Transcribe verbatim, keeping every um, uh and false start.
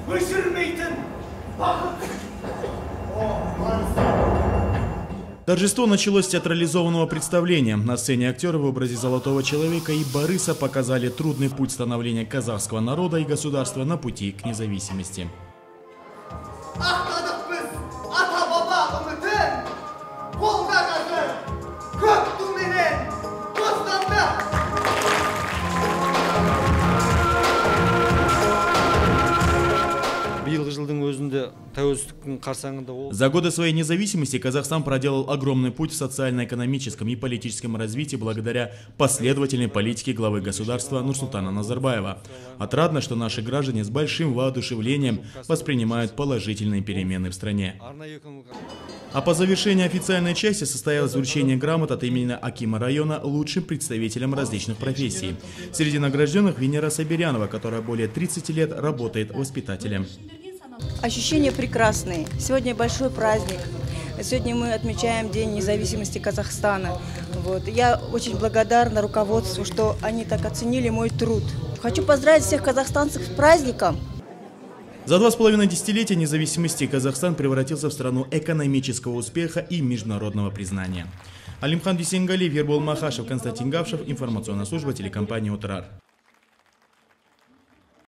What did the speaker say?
Торжество началось с театрализованного представления. На сцене актеры в образе Золотого человека и Бориса показали трудный путь становления казахского народа и государства на пути к независимости. За годы своей независимости Казахстан проделал огромный путь в социально-экономическом и политическом развитии благодаря последовательной политике главы государства Нурсултана Назарбаева. Отрадно, что наши граждане с большим воодушевлением воспринимают положительные перемены в стране. А по завершении официальной части состоялось вручение грамот от имени акима района лучшим представителям различных профессий. Среди награжденных Венера Сабирянова, которая более тридцати лет работает воспитателем. Ощущения прекрасные. Сегодня большой праздник. Сегодня мы отмечаем День независимости Казахстана. Вот. Я очень благодарна руководству, что они так оценили мой труд. Хочу поздравить всех казахстанцев с праздником. За два с половиной десятилетия независимости Казахстан превратился в страну экономического успеха и международного признания. Алимхан Дюсенгалиев, Ербол Махашев, Константин Гавшев, информационная служба телекомпании «Утрар».